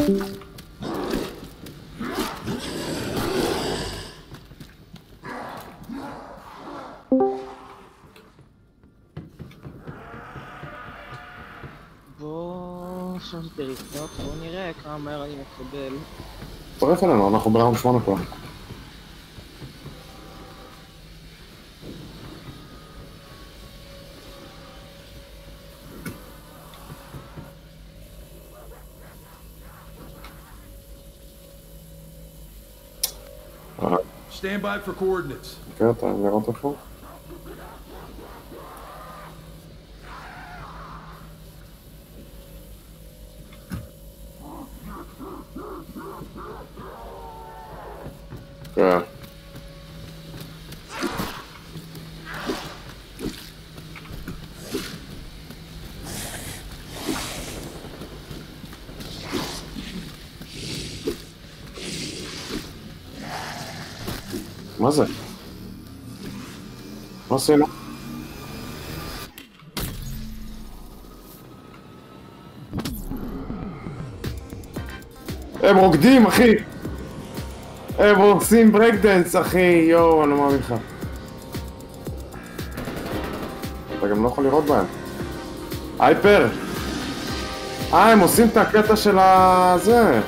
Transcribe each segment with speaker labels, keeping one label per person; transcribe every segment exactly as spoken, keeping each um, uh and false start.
Speaker 1: בוא... שומתי לפנות, בוא נראה כמה מהר אני מקבל.
Speaker 2: תצטרף אלינו, אנחנו ברעם שמונה כבר.
Speaker 3: Stand by for coordinates.
Speaker 2: כן, אתה לראות איפה? כן. מה זה? מה עשינו? הם רוקדים, אחי! הם עושים ברקדנס, אחי! יואו, אני לא מאמין לך. אתה גם לא יכול לראות בהם. הייפר! אה, הם עושים את הקטע של הזה.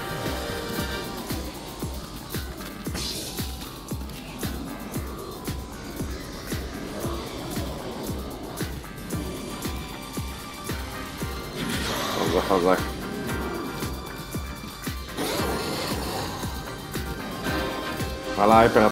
Speaker 2: זה חזק. הלאה, הייפר,